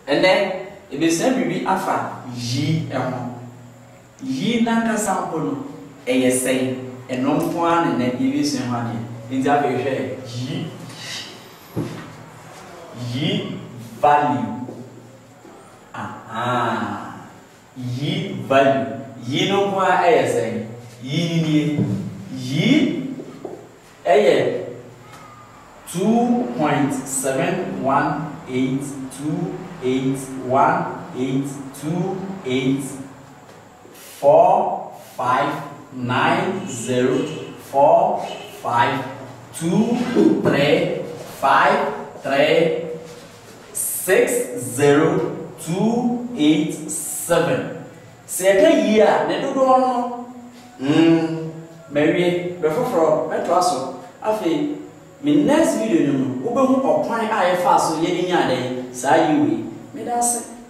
And then if you say maybe afa yi yi na sample no e say e no mpo an na e be so ha ne nti a be hwe yi value yi value yi no mpo a e say yi ni yi 2.7828284590452385360287. Second year, ne do no. Maybe before metro aso. Afi me next video no, wo be hu okwan a ye fa so ye nya den sa yi we. Me da se